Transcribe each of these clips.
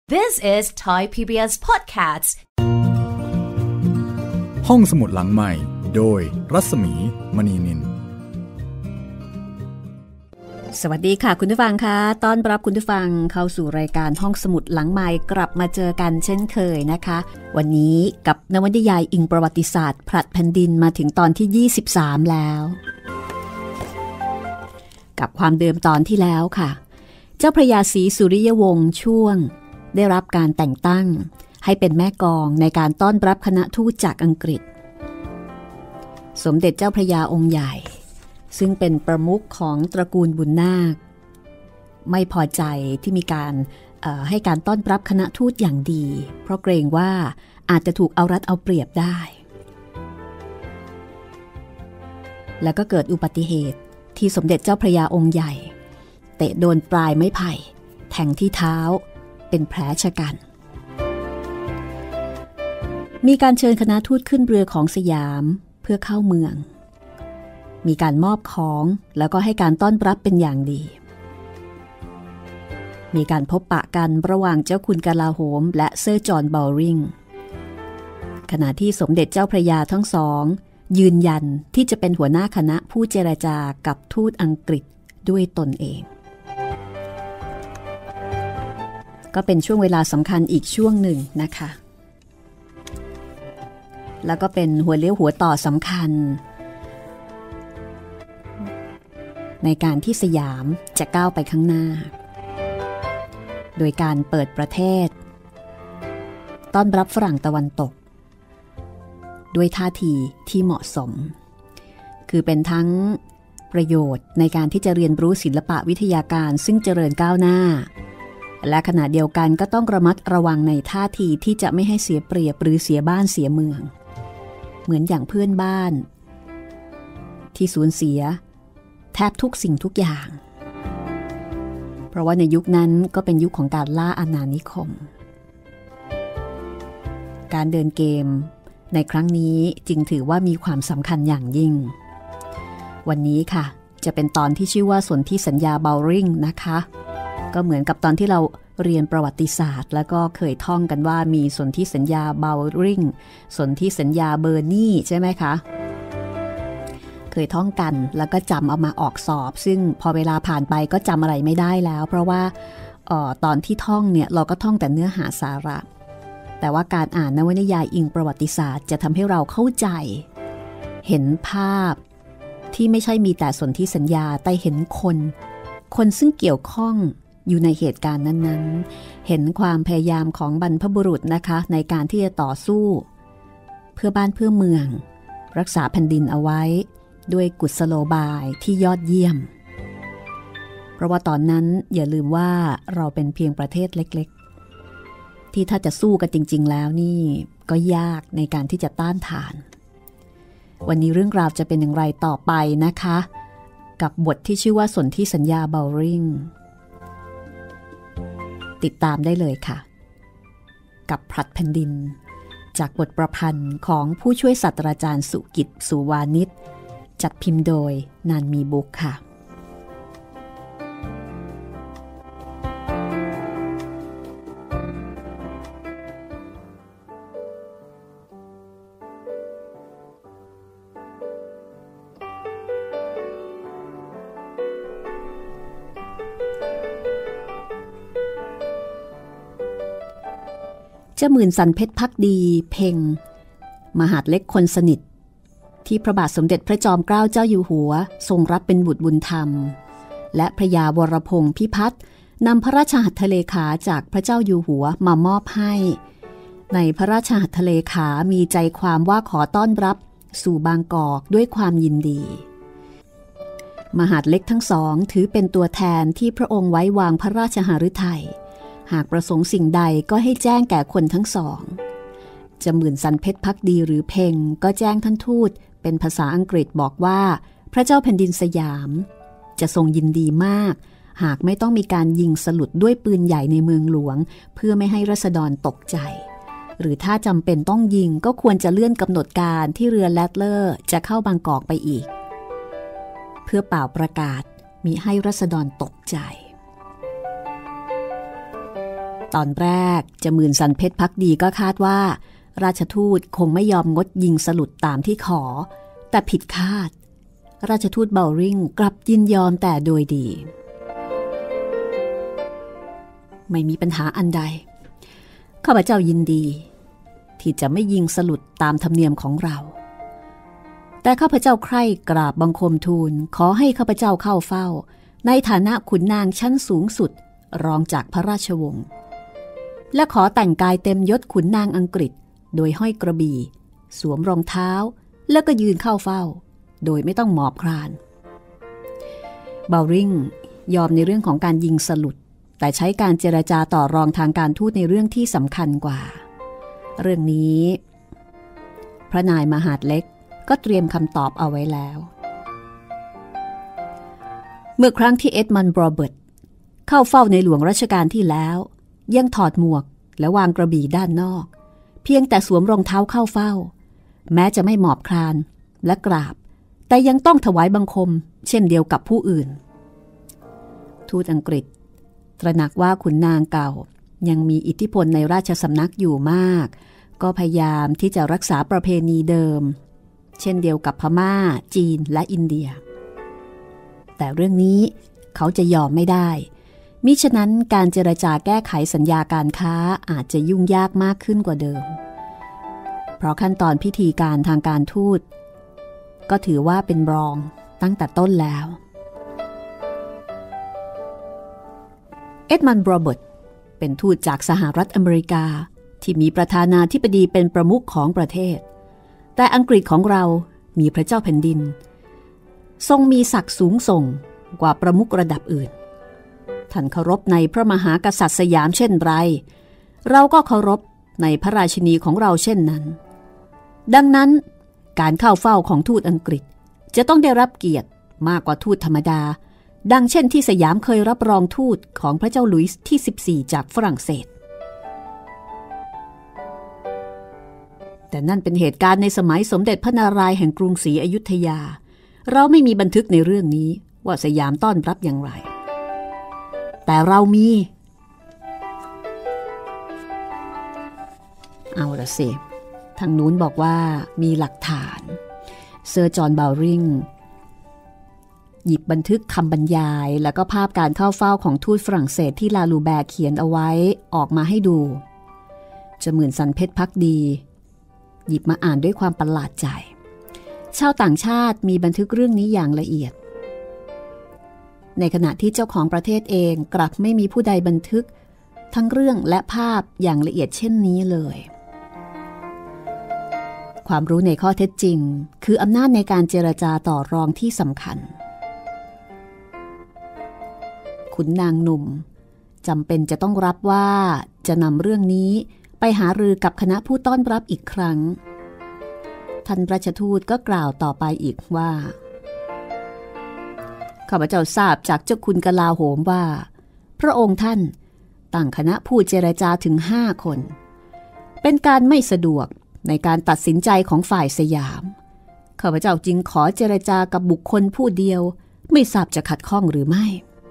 This is Thai PBS Podcast ห้องสมุดหลังใหม่โดยรัศมีมณีนินสวัสดีค่ะคุณผู้ฟังคะต้อนรับคุณผู้ฟังเข้าสู่รายการห้องสมุดหลังใหม่กลับมาเจอกันเช่นเคยนะคะวันนี้กับนวนิยายอิงประวัติศาสตร์ผลัดแผ่นดินมาถึงตอนที่23แล้วกับความเดิมตอนที่แล้วค่ะเจ้าพระยาศรีสุริยวงศ์ช่วงได้รับการแต่งตั้งให้เป็นแม่กองในการต้อนรับคณะทูตจากอังกฤษสมเด็จเจ้าพระยาองค์ใหญ่ซึ่งเป็นประมุขของตระกูลบุญนาคไม่พอใจที่มีการให้การต้อนรับคณะทูตอย่างดีเพราะเกรงว่าอาจจะถูกเอารัดเอาเปรียบได้แล้วก็เกิดอุบัติเหตุที่สมเด็จเจ้าพระยาองค์ใหญ่เตะโดนปลายไม้ไผ่แทงที่เท้าเป็นแผลชะกันมีการเชิญคณะทูตขึ้นเรือของสยามเพื่อเข้าเมืองมีการมอบของแล้วก็ให้การต้อนรับเป็นอย่างดีมีการพบปะกันระหว่างเจ้าคุณกลาโหมและเซอร์จอห์น บอลริงขณะที่สมเด็จเจ้าพระยาทั้งสองยืนยันที่จะเป็นหัวหน้าคณะผู้เจรจากับทูตอังกฤษด้วยตนเองก็เป็นช่วงเวลาสำคัญอีกช่วงหนึ่งนะคะแล้วก็เป็นหัวเลี้ยวหัวต่อสำคัญในการที่สยามจะก้าวไปข้างหน้าโดยการเปิดประเทศต้อนรับฝรั่งตะวันตกด้วยท่าทีที่เหมาะสมคือเป็นทั้งประโยชน์ในการที่จะเรียนรู้ศิลปะวิทยาการซึ่งเจริญก้าวหน้าและขณะเดียวกันก็ต้องระมัดระวังในท่าทีที่จะไม่ให้เสียเปรียบหรือเสียบ้านเสียเมืองเหมือนอย่างเพื่อนบ้านที่สูญเสียแทบทุกสิ่งทุกอย่างเพราะว่าในยุคนั้นก็เป็นยุคของการล่าอาณานิคมการเดินเกมในครั้งนี้จึงถือว่ามีความสำคัญอย่างยิ่งวันนี้ค่ะจะเป็นตอนที่ชื่อว่าสนธิสัญญาเบลริงนะคะก็เหมือนกับตอนที่เราเรียนประวัติศาสตร์แล้วก็เคยท่องกันว่ามีสนธิสัญญาเบลริงสนธิสัญญาเบอร์นีใช่ไหมคะเคยท่องกันแล้วก็จำเอามาออกสอบซึ่งพอเวลาผ่านไปก็จำอะไรไม่ได้แล้วเพราะว่าตอนที่ท่องเนี่ยเราก็ท่องแต่เนื้อหาสาระแต่ว่าการอ่านนวนิยายอิงประวัติศาสตร์จะทำให้เราเข้าใจเห็นภาพที่ไม่ใช่มีแต่สนธิสัญญาแต่เห็นคนซึ่งเกี่ยวข้องอยู่ในเหตุการณ์นั้นๆเห็นความพยายามของบรรพบุรุษนะคะในการที่จะต่อสู้เพื่อบ้านเพื่อเมืองรักษาแผ่นดินเอาไว้ด้วยกุศโลบายที่ยอดเยี่ยมเพราะว่าตอนนั้นอย่าลืมว่าเราเป็นเพียงประเทศเล็กๆที่ถ้าจะสู้กันจริงๆแล้วนี่ก็ยากในการที่จะต้านทานวันนี้เรื่องราวจะเป็นอย่างไรต่อไปนะคะกับบทที่ชื่อว่าสนธิสัญญาเบลริงติดตามได้เลยค่ะกับผลัดแผ่นดินจากบทประพันธ์ของผู้ช่วยศาสตราจารย์สุกิต สุวานิชจัดพิมพ์โดยนานมีบุ๊กค่ะเจ้าหมื่นสันเพชรภักดีเพ็งมหาดเล็กคนสนิทที่พระบาทสมเด็จพระจอมเกล้าเจ้าอยู่หัวทรงรับเป็นบุตรบุญธรรมและพระยาวรพงษ์พิพัฒน์นำพระราชหัตถเลขาจากพระเจ้าอยู่หัวมามอบให้ในพระราชหัตถเลขามีใจความว่าขอต้อนรับสู่บางกอกด้วยความยินดีมหาดเล็กทั้งสองถือเป็นตัวแทนที่พระองค์ไว้วางพระราชหฤทัยหากประสงค์สิ่งใดก็ให้แจ้งแก่คนทั้งสองเจ้าหมื่นสันเพชรภักดีหรือเพ็งก็แจ้งท่านทูตเป็นภาษาอังกฤษบอกว่าพระเจ้าแผ่นดินสยามจะทรงยินดีมากหากไม่ต้องมีการยิงสลุดด้วยปืนใหญ่ในเมืองหลวงเพื่อไม่ให้ราษฎรตกใจหรือถ้าจำเป็นต้องยิงก็ควรจะเลื่อนกำหนดการที่เรือแรดเลอร์จะเข้าบางกอกไปอีกเพื่อเป่าประกาศมิให้ราษฎรตกใจตอนแรกจมื่นสันเพชรภักดีก็คาดว่าราชทูตคงไม่ยอมงดยิงสลุดตามที่ขอแต่ผิดคาดราชทูตเบลริงกลับยินยอมแต่โดยดีไม่มีปัญหาอันใดข้าพเจ้ายินดีที่จะไม่ยิงสลุดตามธรรมเนียมของเราแต่ข้าพเจ้าใคร่กราบบังคมทูลขอให้ข้าพเจ้าเข้าเฝ้าในฐานะขุนนางชั้นสูงสุดรองจากพระราชวงศ์และขอแต่งกายเต็มยศขุนนางอังกฤษโดยห้อยกระบี่สวมรองเท้าแล้วก็ยืนเข้าเฝ้าโดยไม่ต้องหมอบคลานเบลริงยอมในเรื่องของการยิงสลุดแต่ใช้การเจรจาต่อรองทางการทูตในเรื่องที่สำคัญกว่าเรื่องนี้พระนายมหาดเล็กก็เตรียมคำตอบเอาไว้แล้วเมื่อครั้งที่เอ็ดมันด์ โรเบิร์ตเข้าเฝ้าในหลวงรัชกาลที่แล้วยังถอดหมวกและวางกระบี่ด้านนอกเพียงแต่สวมรองเท้าเข้าเฝ้าแม้จะไม่หมอบคลานและกราบแต่ยังต้องถวายบังคมเช่นเดียวกับผู้อื่นทูตอังกฤษตระหนักว่าขุนนางเก่ายังมีอิทธิพลในราชสำนักอยู่มากก็พยายามที่จะรักษาประเพณีเดิมเช่นเดียวกับพม่าจีนและอินเดียแต่เรื่องนี้เขาจะยอมไม่ได้มิฉะนั้นการเจรจาแก้ไขสัญญาการค้าอาจจะยุ่งยากมากขึ้นกว่าเดิมเพราะขั้นตอนพิธีการทางการทูตก็ถือว่าเป็นรองตั้งแต่ต้นแล้วเอ็ดมันด์ โรเบิร์ตเป็นทูตจากสหรัฐอเมริกาที่มีประธานาธิบดีเป็นประมุขของประเทศแต่อังกฤษของเรามีพระเจ้าแผ่นดินทรงมีศักดิ์สูงส่งกว่าประมุขระดับอื่นท่านเคารพในพระมหากษัตริย์สยามเช่นไรเราก็เคารพในพระราชินีของเราเช่นนั้นดังนั้นการเข้าเฝ้าของทูตอังกฤษจะต้องได้รับเกียรติมากกว่าทูตธรรมดาดังเช่นที่สยามเคยรับรองทูตของพระเจ้าหลุยส์ที่14จากฝรั่งเศสแต่นั่นเป็นเหตุการณ์ในสมัยสมเด็จพระนารายณ์แห่งกรุงศรีอยุธยาเราไม่มีบันทึกในเรื่องนี้ว่าสยามต้อนรับอย่างไรแต่เรามีเอาละสิทางนู้นบอกว่ามีหลักฐานเซอร์จอห์น เบลริงหยิบบันทึกคำบรรยายแล้วก็ภาพการเข้าเฝ้าของทูตฝรั่งเศสที่ลาลูแบร์เขียนเอาไว้ออกมาให้ดูจมื่นสันเพชรภักดีหยิบมาอ่านด้วยความประหลาดใจชาวต่างชาติมีบันทึกเรื่องนี้อย่างละเอียดในขณะที่เจ้าของประเทศเองกลับไม่มีผู้ใดบันทึกทั้งเรื่องและภาพอย่างละเอียดเช่นนี้เลยความรู้ในข้อเท็จจริงคืออำนาจในการเจรจาต่อรองที่สำคัญขุนนางหนุ่มจำเป็นจะต้องรับว่าจะนำเรื่องนี้ไปหารือกับคณะผู้ต้อนรับอีกครั้งท่านราชทูตก็กล่าวต่อไปอีกว่าข้าพเจ้าทราบจากเจ้าคุณกลาโหมว่าพระองค์ท่านตั้งคณะผู้เจรจาถึง5 คนเป็นการไม่สะดวกในการตัดสินใจของฝ่ายสยามข้าพเจ้าจึงขอเจรจากับบุคคลผู้เดียวไม่ทราบจะขัดข้องหรือไม่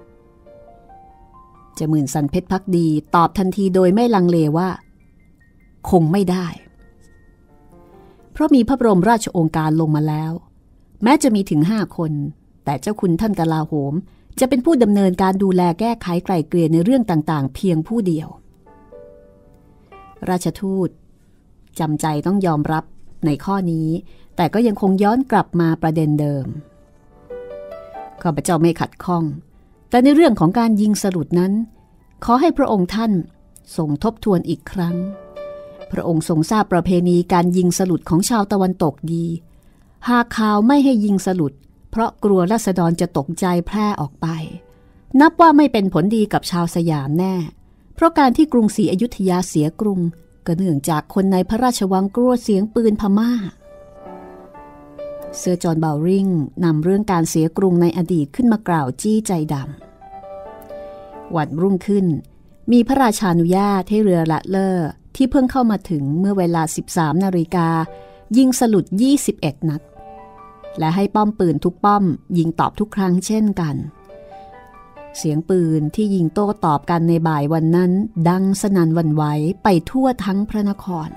จมื่นสันเพชรภักดีตอบทันทีโดยไม่ลังเลว่าคงไม่ได้เพราะมีพระบรมราชโองการลงมาแล้วแม้จะมีถึง5 คนแต่เจ้าคุณท่านกลาโหมจะเป็นผู้ดำเนินการดูแลแก้ไขไกล่เกลี่ยในเรื่องต่างๆเพียงผู้เดียวราชทูตจำใจต้องยอมรับในข้อนี้แต่ก็ยังคงย้อนกลับมาประเด็นเดิมข้าพเจ้าไม่ขัดข้องแต่ในเรื่องของการยิงสลุดนั้นขอให้พระองค์ท่านทรงทบทวนอีกครั้งพระองค์ทรงทราบประเพณีการยิงสลุดของชาวตะวันตกดีหากข่าวไม่ให้ยิงสลุดเพราะกลัวราษฎรจะตกใจแพร่ออกไปนับว่าไม่เป็นผลดีกับชาวสยามแน่เพราะการที่กรุงศรีอยุธยาเสียกรุงก็เนื่องจากคนในพระราชวังกลัวเสียงปืนพม่าเซอร์จอห์น เบลริงนำเรื่องการเสียกรุงในอดีตขึ้นมากล่าวจี้ใจดำวันรุ่งขึ้นมีพระราชานุญาตให้เรือละเลอร์ที่เพิ่งเข้ามาถึงเมื่อเวลา 13 นาฬิกายิงสลุด21 นัดและให้ป้อมปืนทุกป้อมยิงตอบทุกครั้งเช่นกันเสียงปืนที่ยิงโต้ตอบกันในบ่ายวันนั้นดังสนั่นหวั่นไหวไปทั่วทั้งพระนคร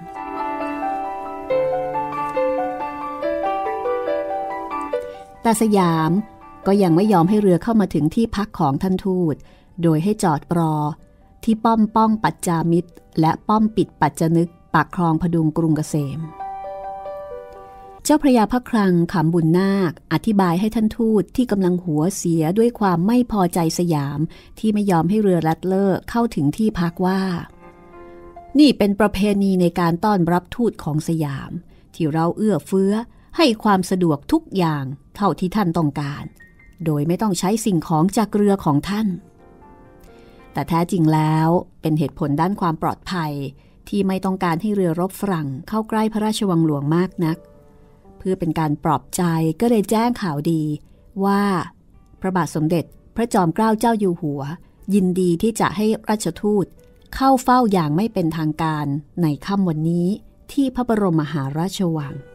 แต่สยามก็ยังไม่ยอมให้เรือเข้ามาถึงที่พักของท่านทูตโดยให้จอดรอที่ป้อมป้องปัจจามิตรและป้อมปิดปัจจนึกปากคลองพดุงกรุงเกษมเจ้าพระยาพระคลังขำบุญนาคอธิบายให้ท่านทูตที่กำลังหัวเสียด้วยความไม่พอใจสยามที่ไม่ยอมให้เรือลัดเลอร์เข้าถึงที่พักว่านี่เป็นประเพณีในการต้อนรับทูตของสยามที่เราเอื้อเฟื้อให้ความสะดวกทุกอย่างเท่าที่ท่านต้องการโดยไม่ต้องใช้สิ่งของจากเรือของท่านแต่แท้จริงแล้วเป็นเหตุผลด้านความปลอดภัยที่ไม่ต้องการให้เรือรบฝรั่งเข้าใกล้พระราชวังหลวงมากนักเพื่อเป็นการปลอบใจก็เลยแจ้งข่าวดีว่าพระบาทสมเด็จพระจอมเกล้าเจ้าอยู่หัวยินดีที่จะให้ราชทูตเข้าเฝ้าอย่างไม่เป็นทางการในค่ำวันนี้ที่พระบรมมหาราชวัง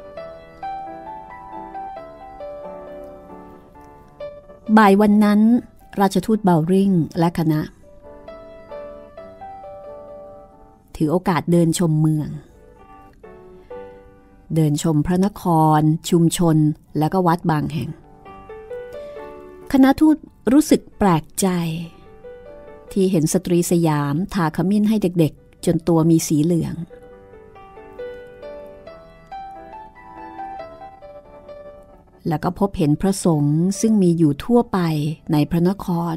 บ่ายวันนั้นราชทูตเบลริงและคณะถือโอกาสเดินชมเมืองเดินชมพระนครชุมชนและก็วัดบางแห่งคณะทูตรู้สึกแปลกใจที่เห็นสตรีสยามทาขมิ้นให้เด็กๆจนตัวมีสีเหลืองแล้วก็พบเห็นพระสงฆ์ซึ่งมีอยู่ทั่วไปในพระนคร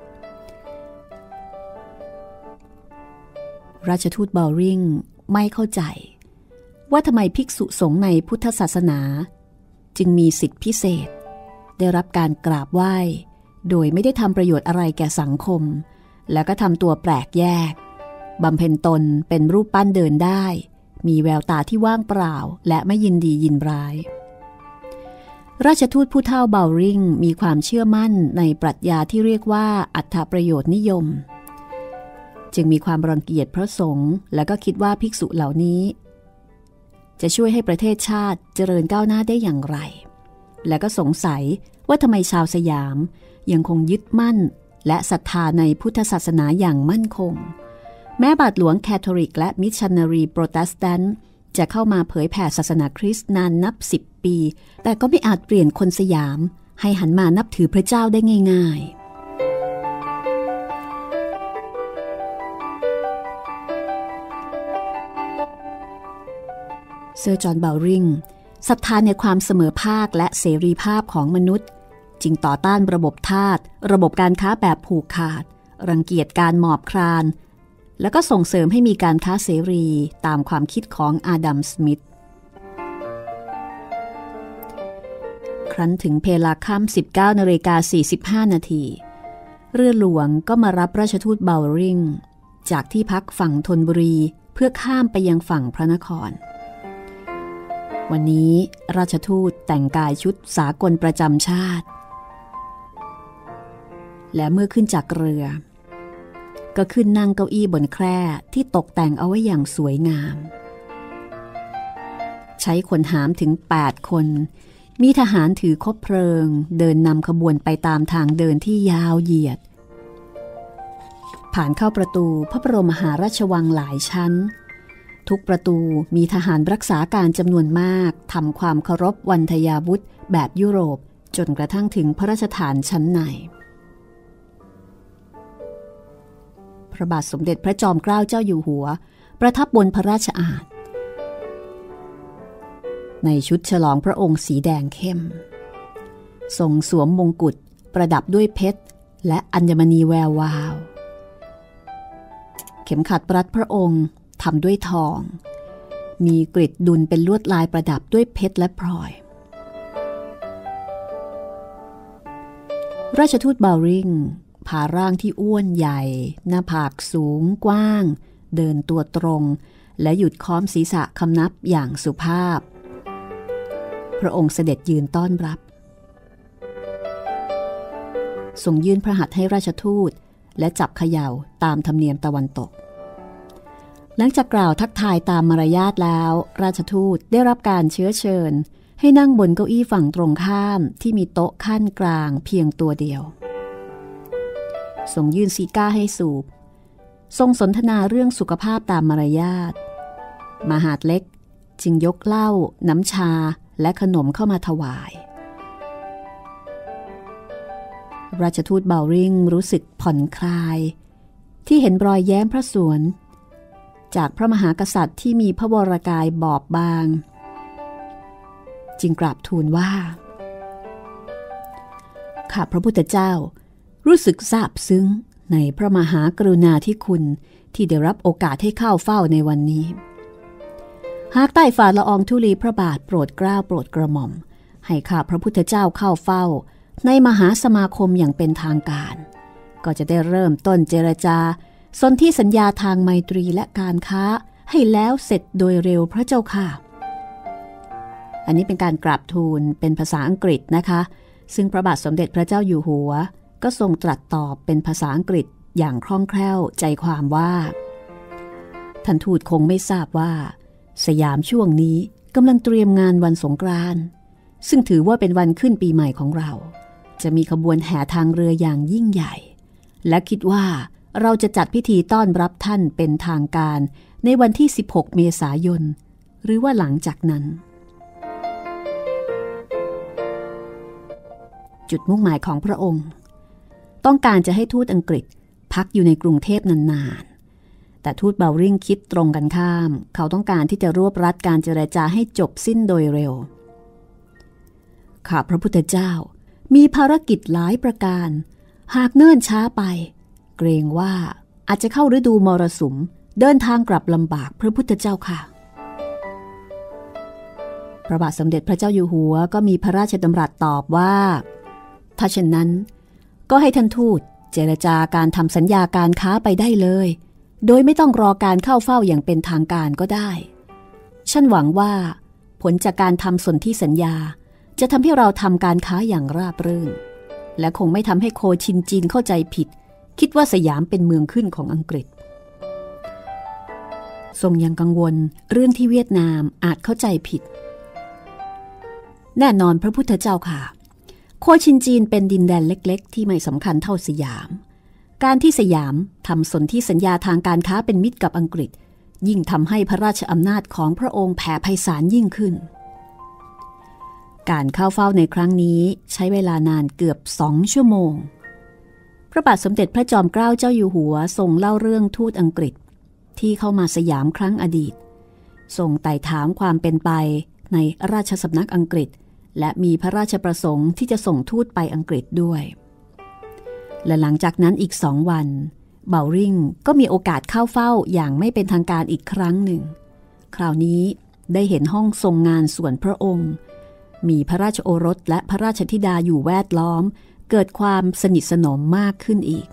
ราชทูตเบลริงไม่เข้าใจว่าทำไมภิกษุสงฆ์ในพุทธศาสนาจึงมีสิทธิพิเศษได้รับการกราบไหว้โดยไม่ได้ทำประโยชน์อะไรแก่สังคมแล้วก็ทำตัวแปลกแยกบำเพ็ญตนเป็นรูปปั้นเดินได้มีแววตาที่ว่างเปล่าและไม่ยินดียินร้ายราชทูตผู้เฒ่าเบลริงมีความเชื่อมั่นในปรัชญาที่เรียกว่าอัตถประโยชน์นิยมจึงมีความรังเกียจพระสงฆ์และก็คิดว่าภิกษุเหล่านี้จะช่วยให้ประเทศชาติเจริญก้าวหน้าได้อย่างไรและก็สงสัยว่าทำไมชาวสยามยังคงยึดมั่นและศรัทธาในพุทธศาสนาอย่างมั่นคงแม้บาทหลวงแคทอลิกและมิชชันนารีโปรเตสแตนต์จะเข้ามาเผยแผ่ศาสนาคริสต์นานนับ10 ปีแต่ก็ไม่อาจเปลี่ยนคนสยามให้หันมานับถือพระเจ้าได้ง่ายๆเซอร์จอห์นเบลริงศรัทธาในความเสมอภาคและเสรีภาพของมนุษย์จึงต่อต้านระบบทาสระบบการค้าแบบผูกขาดรังเกียจการหมอบคลานแล้วก็ส่งเสริมให้มีการค้าเสรีตามความคิดของอาดัมสมิธครั้นถึงเพลาค่ำ 19:45 นาทีเรือหลวงก็มารับราชทูตเบลริงจากที่พักฝั่งธนบุรีเพื่อข้ามไปยังฝั่งพระนครวันนี้ราชทูตแต่งกายชุดสากลประจำชาติและเมื่อขึ้นจากเรือก็ขึ้นนั่งเก้าอี้บนแคร่ที่ตกแต่งเอาไว้อย่างสวยงามใช้คนหามถึง8 คนมีทหารถือคบเพลิงเดินนำขบวนไปตามทางเดินที่ยาวเหยียดผ่านเข้าประตูพระบรมมหาราชวังหลายชั้นทุกประตูมีทหารรักษาการจำนวนมากทำความเคารพวันทยาวุธแบบยุโรปจนกระทั่งถึงพระราชฐานชั้นในพระบาทสมเด็จพระจอมเกล้าเจ้าอยู่หัวประทับบนพระราชอาณาในชุดฉลองพระองค์สีแดงเข้มทรงสวมมงกุฎประดับด้วยเพชรและอัญมณีแวววาวเข็มขัดรัดพระองค์ทำด้วยทองมีกริดดุลเป็นลวดลายประดับด้วยเพชรและพลอยราชทูตเบลริงพาร่างที่อ้วนใหญ่หน้าผากสูงกว้างเดินตัวตรงและหยุดค้อมศีรษะคำนับอย่างสุภาพพระองค์เสด็จยืนต้อนรับทรงยื่นพระหัตถ์ให้ราชทูตและจับเขย่าตามธรรมเนียมตะวันตกหลังจากกล่าวทักทายตามมารยาทแล้วราชทูตได้รับการเชื้อเชิญให้นั่งบนเก้าอี้ฝั่งตรงข้ามที่มีโต๊ะขั้นกลางเพียงตัวเดียวทรงยื่นซีก้าให้สูบทรงสนทนาเรื่องสุขภาพตามมารยาทมหาดเล็กจึงยกเหล้าน้ำชาและขนมเข้ามาถวายราชทูตเบลริงรู้สึกผ่อนคลายที่เห็นรอยแย้มพระสวนจากพระมหากษัตริย์ที่มีพระวรกายบอบบางจึงกราบทูลว่าข้าพระพุทธเจ้ารู้สึกซาบซึ้งในพระมหากรุณาธิคุณที่ได้รับโอกาสให้เข้าเฝ้าในวันนี้หากใต้ฝ่าละอองธุลีพระบาทโปรดเกล้าโปรดกระหม่อมให้ข้าพระพุทธเจ้าเข้าเฝ้าในมหาสมาคมอย่างเป็นทางการก็จะได้เริ่มต้นเจรจาสนธิสัญญาทางไมตรีและการค้าให้แล้วเสร็จโดยเร็วพระเจ้าค่ะอันนี้เป็นการกราบทูลเป็นภาษาอังกฤษนะคะซึ่งพระบาทสมเด็จพระเจ้าอยู่หัวก็ทรงตรัสตอบเป็นภาษาอังกฤษอย่างคล่องแคล่วใจความว่าท่านทูตคงไม่ทราบว่าสยามช่วงนี้กำลังเตรียมงานวันสงกรานต์ซึ่งถือว่าเป็นวันขึ้นปีใหม่ของเราจะมีขบวนแห่ทางเรืออย่างยิ่งใหญ่และคิดว่าเราจะจัดพิธีต้อนรับท่านเป็นทางการในวันที่16 เมษายนหรือว่าหลังจากนั้นจุดมุ่งหมายของพระองค์ต้องการจะให้ทูตอังกฤษพักอยู่ในกรุงเทพนานๆแต่ทูตเบลริงคิดตรงกันข้ามเขาต้องการที่จะรวบรัดการเจรจาให้จบสิ้นโดยเร็วข้าพระพุทธเจ้ามีภารกิจหลายประการหากเนิ่นช้าไปเกรงว่าอาจจะเข้าฤดูมรสุมเดินทางกลับลำบากพระพุทธเจ้าค่ะพระบาทสมเด็จพระเจ้าอยู่หัวก็มีพระราชดำรัสตอบว่าถ้าเช่นนั้นก็ให้ท่านทูตเจรจาการทำสัญญาการค้าไปได้เลยโดยไม่ต้องรอการเข้าเฝ้าอย่างเป็นทางการก็ได้ฉันหวังว่าผลจากการทำสนธิสัญญาจะทำให้เราทำการค้าอย่างราบรื่นและคงไม่ทำให้โคชินจีนเข้าใจผิดคิดว่าสยามเป็นเมืองขึ้นของอังกฤษทรงยังกังวลเรื่องที่เวียดนามอาจเข้าใจผิดแน่นอนพระพุทธเจ้าค่ะโคชินจีนเป็นดินแดนเล็กๆที่ไม่สำคัญเท่าสยามการที่สยามทำสนธิสัญญาทางการค้าเป็นมิตรกับอังกฤษยิ่งทำให้พระราชอำนาจของพระองค์แผ่ไพศาลยิ่งขึ้นการเข้าเฝ้าในครั้งนี้ใช้เวลานานเกือบ2 ชั่วโมงพระบาทสมเด็จพระจอมเกล้าเจ้าอยู่หัวทรงเล่าเรื่องทูตอังกฤษที่เข้ามาสยามครั้งอดีตทรงไต่ถามความเป็นไปในราชสำนักอังกฤษและมีพระราชประสงค์ที่จะส่งทูตไปอังกฤษด้วยและหลังจากนั้นอีก2 วันเบลริงก็มีโอกาสเข้าเฝ้าอย่างไม่เป็นทางการอีกครั้งหนึ่งคราวนี้ได้เห็นห้องทรงงานส่วนพระองค์มีพระราชโอรสและพระราชธิดาอยู่แวดล้อมเกิดความสนิทสนมมากขึ้นอีก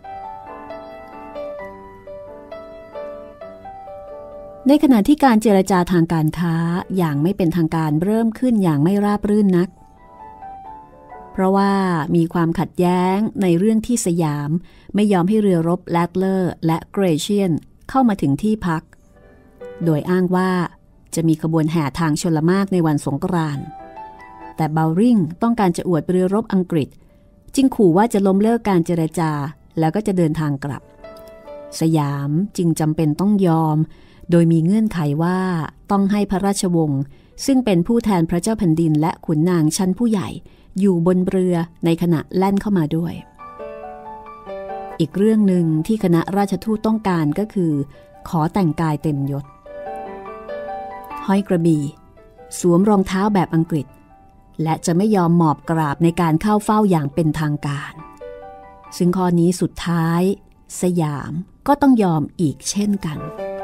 ในขณะที่การเจรจาทางการค้าอย่างไม่เป็นทางการเริ่มขึ้นอย่างไม่ราบรื่นนักเพราะว่ามีความขัดแย้งในเรื่องที่สยามไม่ยอมให้เรือรบแลดเลอร์และเกรเชียนเข้ามาถึงที่พักโดยอ้างว่าจะมีขบวนแห่ทางชลมารในวันสงกรานต์แต่เบลริงต้องการจะอวดเรือรบอังกฤษจึงขู่ว่าจะล้มเลิกการเจรจาแล้วก็จะเดินทางกลับสยามจึงจำเป็นต้องยอมโดยมีเงื่อนไขว่าต้องให้พระราชวงศ์ซึ่งเป็นผู้แทนพระเจ้าแผ่นดินและขุนนางชั้นผู้ใหญ่อยู่บนเรือในขณะแล่นเข้ามาด้วยอีกเรื่องหนึ่งที่คณะราชทูตต้องการก็คือขอแต่งกายเต็มยศห้อยกระบี่สวมรองเท้าแบบอังกฤษและจะไม่ยอมหมอบกราบในการเข้าเฝ้าอย่างเป็นทางการซึ่งข้อนี้สุดท้ายสยามก็ต้องยอมอีกเช่นกัน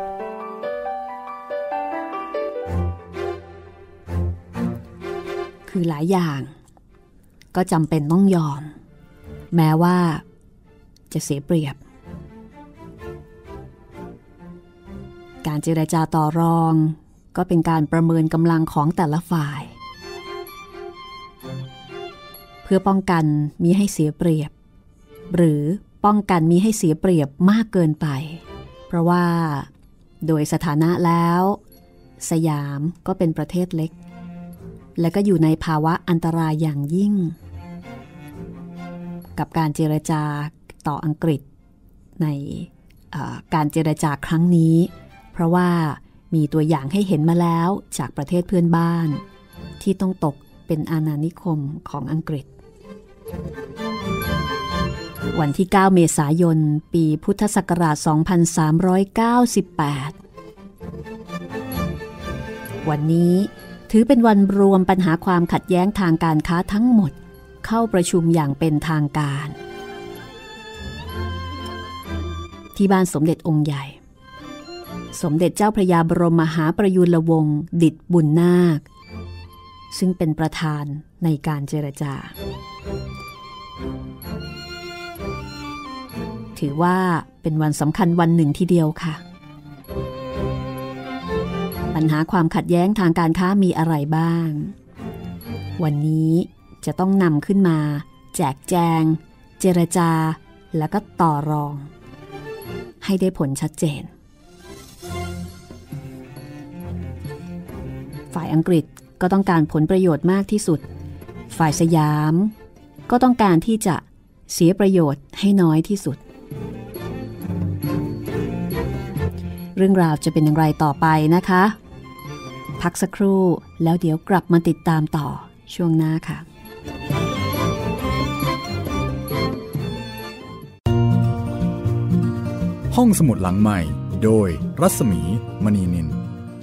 คือหลายอย่างก็จำเป็นต้องยอมแม้ว่าจะเสียเปรียบการเจรจาต่อรองก็เป็นการประเมินกำลังของแต่ละฝ่ายเพื่อป้องกันมิให้เสียเปรียบหรือป้องกันมิให้เสียเปรียบมากเกินไปเพราะว่าโดยสถานะแล้วสยามก็เป็นประเทศเล็กและก็อยู่ในภาวะอันตรายอย่างยิ่งกับการเจรจาต่ออังกฤษในการเจรจาครั้งนี้เพราะว่ามีตัวอย่างให้เห็นมาแล้วจากประเทศเพื่อนบ้านที่ต้องตกเป็นอาณานิคมของอังกฤษวันที่ 9 เมษายน ปีพุทธศักราช 2398 วันนี้ถือเป็นวันรวมปัญหาความขัดแย้งทางการค้าทั้งหมดเข้าประชุมอย่างเป็นทางการที่บ้านสมเด็จองค์ใหญ่สมเด็จเจ้าพระยาบรมมหาประยุรวงศ์ดิษฐ์บุญนาคซึ่งเป็นประธานในการเจรจาถือว่าเป็นวันสำคัญวันหนึ่งทีเดียวค่ะปัญหาความขัดแย้งทางการค้ามีอะไรบ้างวันนี้จะต้องนำขึ้นมาแจกแจงเจรจาแล้วก็ต่อรองให้ได้ผลชัดเจนฝ่ายอังกฤษก็ต้องการผลประโยชน์มากที่สุดฝ่ายสยามก็ต้องการที่จะเสียประโยชน์ให้น้อยที่สุดเรื่องราวจะเป็นอย่างไรต่อไปนะคะพักสักครู่แล้วเดี๋ยวกลับมาติดตามต่อช่วงหน้าค่ะห้องสมุดหลังใหม่โดยรัศมีมณีนิน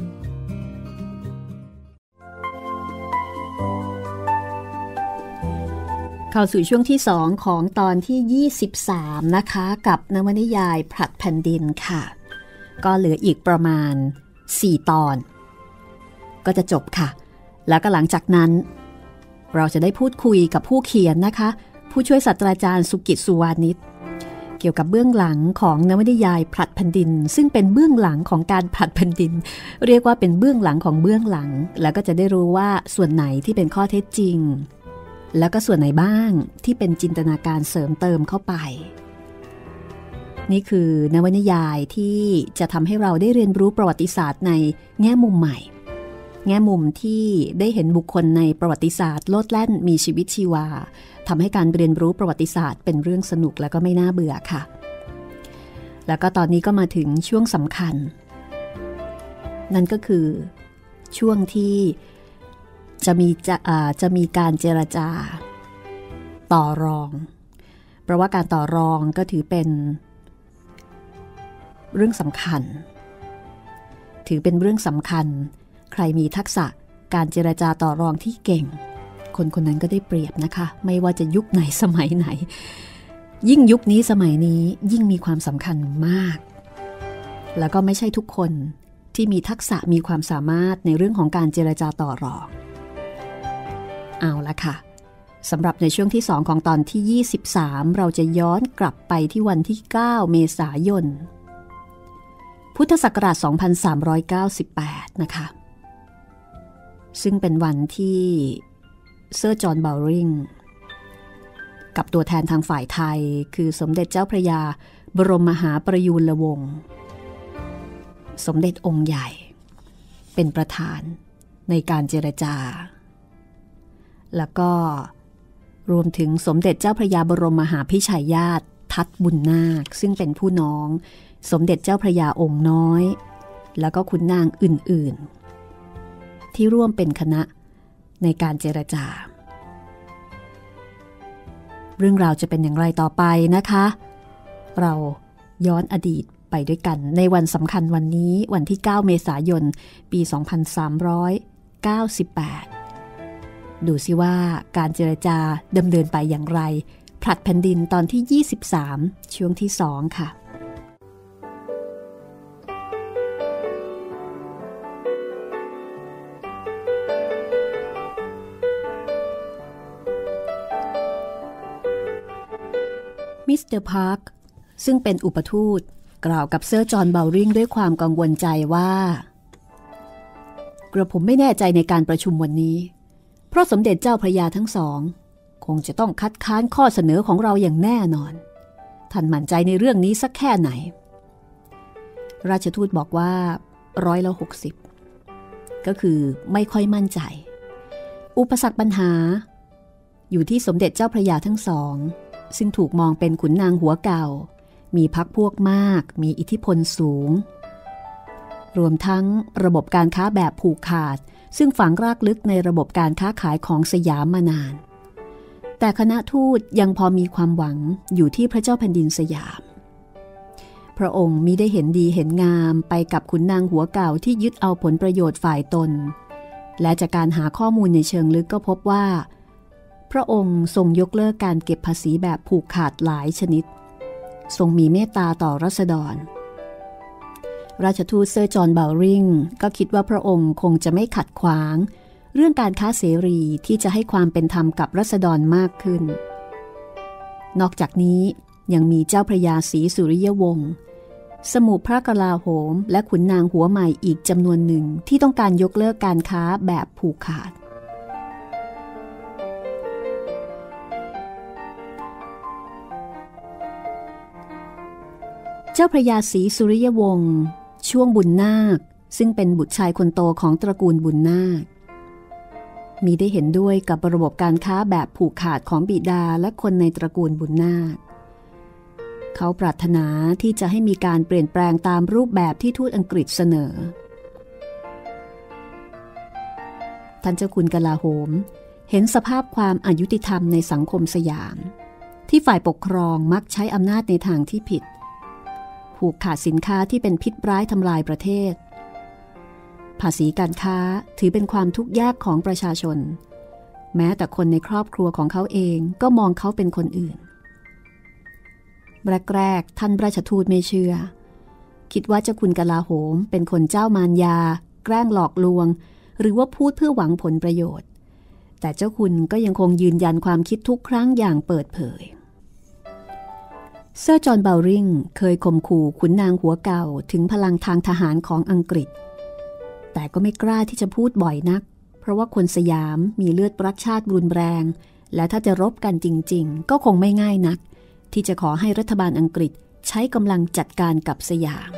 เข้าสู่ช่วงที่2ของตอนที่23นะคะกับนวนิยายผลัดแผ่นดินค่ะก็เหลืออีกประมาณ4ตอนก็จะจบค่ะแล้วก็หลังจากนั้นเราจะได้พูดคุยกับผู้เขียนนะคะผู้ช่วยศาสตราจารย์สุกิจสุวานิชเกี่ยวกับเบื้องหลังของนวนิยายผลัดแผ่นดินซึ่งเป็นเบื้องหลังของการผลัดแผ่นดินเรียกว่าเป็นเบื้องหลังของเบื้องหลังแล้วก็จะได้รู้ว่าส่วนไหนที่เป็นข้อเท็จจริงแล้วก็ส่วนไหนบ้างที่เป็นจินตนาการเสริมเติมเข้าไปนี่คือนวนิยายที่จะทำให้เราได้เรียนรู้ประวัติศาสตร์ในแง่มุมใหม่แง่มุมที่ได้เห็นบุคคลในประวัติศาสตร์โลดแล่นมีชีวิตชีวาทำให้การเรียนรู้ประวัติศาสตร์เป็นเรื่องสนุกและก็ไม่น่าเบื่อค่ะแล้วก็ตอนนี้ก็มาถึงช่วงสำคัญนั่นก็คือช่วงที่จะมีการเจรจาต่อรองเพราะว่าการต่อรองก็ถือเป็นเรื่องสำคัญใครมีทักษะการเจรจาต่อรองที่เก่งคนคนนั้นก็ได้เปรียบนะคะไม่ว่าจะยุคไหนสมัยไหนยิ่งยุคนี้สมัยนี้ยิ่งมีความสำคัญมากแล้วก็ไม่ใช่ทุกคนที่มีทักษะมีความสามารถในเรื่องของการเจรจาต่อรองเอาละค่ะสำหรับในช่วงที่2ของตอนที่23เราจะย้อนกลับไปที่วันที่9เมษายนพุทธศักราช2398นะคะซึ่งเป็นวันที่เซอร์จอห์นเบลริงกับตัวแทนทางฝ่ายไทยคือสมเด็จเจ้าพระยาบรมมหาประยุรวงศ์สมเด็จองค์ใหญ่เป็นประธานในการเจรจาแล้วก็รวมถึงสมเด็จเจ้าพระยาบรมมหาพิชัยญาติทัดบุญนาคซึ่งเป็นผู้น้องสมเด็จเจ้าพระยาองค์น้อยแล้วก็ขุนนางอื่นๆที่ร่วมเป็นคณะในการเจรจาเรื่องราวจะเป็นอย่างไรต่อไปนะคะเราย้อนอดีตไปด้วยกันในวันสำคัญวันนี้วันที่9เมษายนปี2398ดูสิว่าการเจรจาดำเนินไปอย่างไรผลัดแผ่นดินตอนที่23ช่วงที่2ค่ะมิสเตอร์พาร์คซึ่งเป็นอุปทูตกล่าวกับเซอร์จอห์นเบลริงด้วยความกังวลใจว่ากระผมไม่แน่ใจในการประชุมวันนี้เพราะสมเด็จเจ้าพระยาทั้งสองคงจะต้องคัดค้านข้อเสนอของเราอย่างแน่นอนท่านมั่นใจในเรื่องนี้สักแค่ไหนราชทูตบอกว่า60%ก็คือไม่ค่อยมั่นใจอุปสรรคปัญหาอยู่ที่สมเด็จเจ้าพระยาทั้งสองซึ่งถูกมองเป็นขุนนางหัวเก่ามีพรรคพวกมากมีอิทธิพลสูงรวมทั้งระบบการค้าแบบผูกขาดซึ่งฝังรากลึกในระบบการค้าขายของสยามมานานแต่คณะทูตยังพอมีความหวังอยู่ที่พระเจ้าแผ่นดินสยามพระองค์มิได้เห็นดีเห็นงามไปกับขุนนางหัวเก่าที่ยึดเอาผลประโยชน์ฝ่ายตนและจากการหาข้อมูลในเชิงลึกก็พบว่าพระองค์ทรงยกเลิกการเก็บภาษีแบบผูกขาดหลายชนิดทรงมีเมตตาต่อราษฎรราชทูตเซอร์จอห์นเบลริงก็คิดว่าพระองค์คงจะไม่ขัดขวางเรื่องการค้าเสรีที่จะให้ความเป็นธรรมกับราษฎรมากขึ้นนอกจากนี้ยังมีเจ้าพระยาศรีสุริยวงศ์สมุพระกลาโหมและขุนนางหัวใหม่อีกจำนวนหนึ่งที่ต้องการยกเลิกการค้าแบบผูกขาดเจ้าพระยาศรีสุริยวงศ์ช่วงบุญนาคซึ่งเป็นบุตรชายคนโตของตระกูลบุญนาคมีได้เห็นด้วยกับระบบการค้าแบบผูกขาดของบิดาและคนในตระกูลบุญนาคเขาปรารถนาที่จะให้มีการเปลี่ยนแปลงตามรูปแบบที่ทูตอังกฤษเสนอท่านเจ้าคุณกลาโหมเห็นสภาพความอยุติธรรมในสังคมสยามที่ฝ่ายปกครองมักใช้อำนาจในทางที่ผิดผูกขาดสินค้าที่เป็นพิษร้ายทำลายประเทศภาษีการค้าถือเป็นความทุกข์ยากของประชาชนแม้แต่คนในครอบครัวของเขาเองก็มองเขาเป็นคนอื่นแรกๆท่านราชทูตไม่เชื่อคิดว่าเจ้าคุณกลาโหมเป็นคนเจ้ามารยาแกล้งหลอกลวงหรือว่าพูดเพื่อหวังผลประโยชน์แต่เจ้าคุณก็ยังคงยืนยันความคิดทุกครั้งอย่างเปิดเผยเซอร์จอห์นเบลริงเคยข่มขู่ขุนนางหัวเก่าถึงพลังทางทหารของอังกฤษแต่ก็ไม่กล้าที่จะพูดบ่อยนักเพราะว่าคนสยามมีเลือดรักชาติรุนแรงและถ้าจะรบกันจริงๆก็คงไม่ง่ายนักที่จะขอให้รัฐบาลอังกฤษใช้กำลังจัดการกับสยาม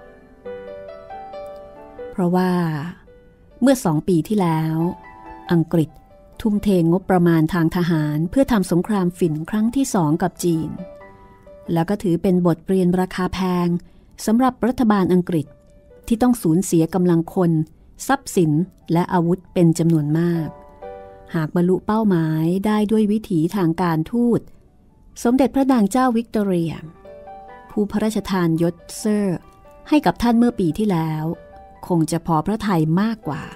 เพราะว่าเมื่อ2 ปีที่แล้วอังกฤษทุ่มเทงบประมาณทางทหารเพื่อทำสงครามฝิ่นครั้งที่2กับจีนแล้วก็ถือเป็นบทเรียนราคาแพงสำหรับรัฐบาลอังกฤษที่ต้องสูญเสียกำลังคนทรัพย์สินและอาวุธเป็นจำนวนมากหากบรรลุเป้าหมายได้ด้วยวิถีทางการทูตสมเด็จพระนางเจ้าวิกตอเรียผู้พระราชทานยศเซอร์ให้กับท่านเมื่อปีที่แล้วคงจะพอพระทัยมากกว่า